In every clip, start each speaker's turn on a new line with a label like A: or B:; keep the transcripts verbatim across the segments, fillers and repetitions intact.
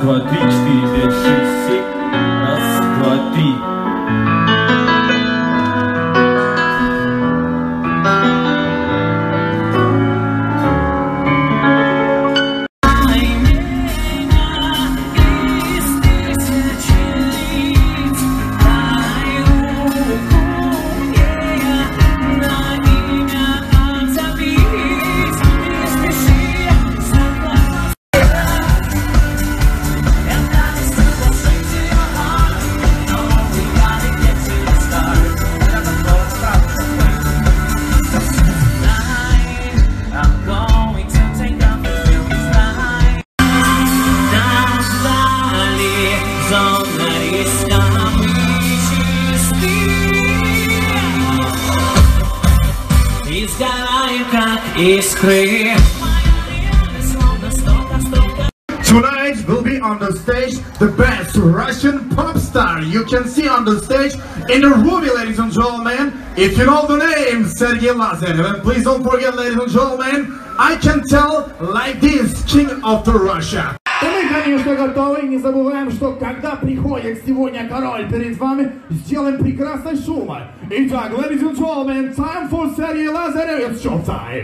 A: два, три, четыре, пять, шесть, семь. Раз, два, три.
B: Tonight will be on the stage the best Russian pop star you can see on the stage in the Rubi, ladies and gentlemen. If you know the name, Sergey Lazarев. And please don't forget, ladies and gentlemen, I can tell like this, King of the Russia.
C: И мы, конечно, готовы. Не забываем, что когда приходит сегодня король перед вами, сделаем прекрасный шум. Итак, ladies and gentlemen, time for Sergey Lazarev. It's show time.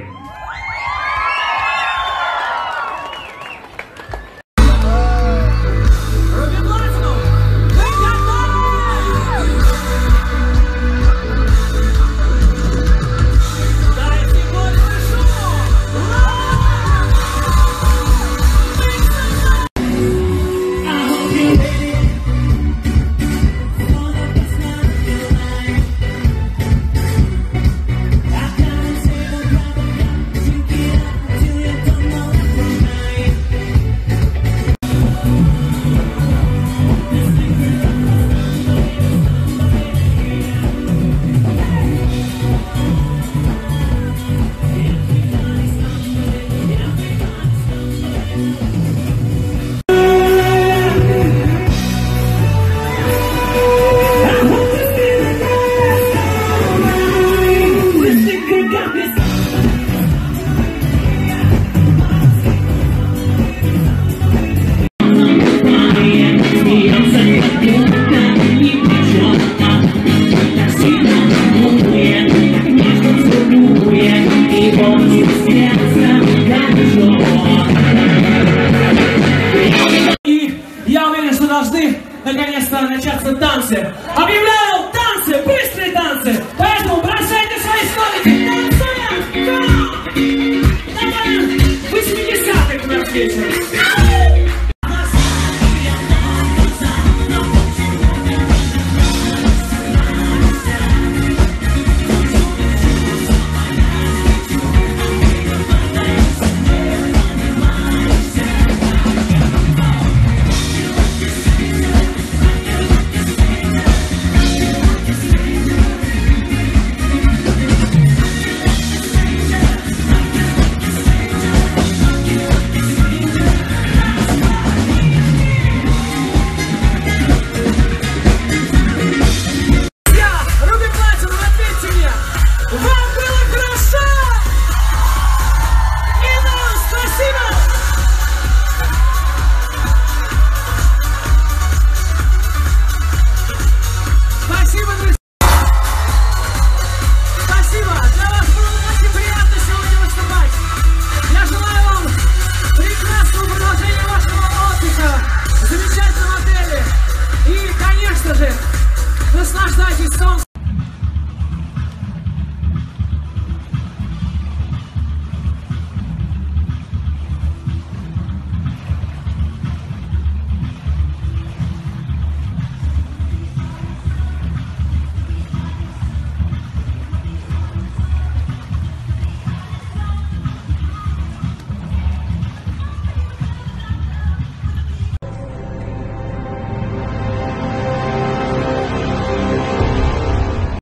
D: И я уверен, что должны наконец-то начаться танцы. Объявляю!